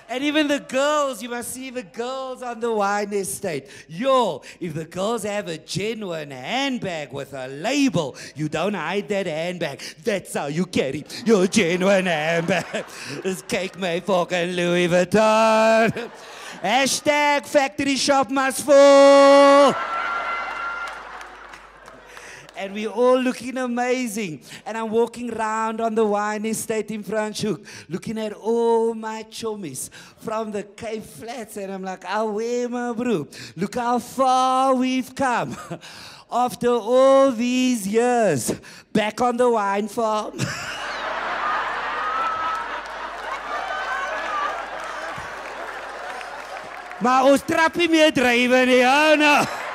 And even the girls, you must see the girls on the wine estate. Yo, if the girls have a genuine handbag with a label, you don't hide that handbag. That's how you carry your genuine handbag. This cake made fucking Louis Vuitton. Hashtag factory shop must fall. And we're all looking amazing. And I'm walking around on the wine estate in Franschhoek, looking at all my chummies from the Cape Flats. And I'm like, away, my bro. Look how far we've come. After all these years, back on the wine farm. Maar ons trappie meer dryven nie, ja nou.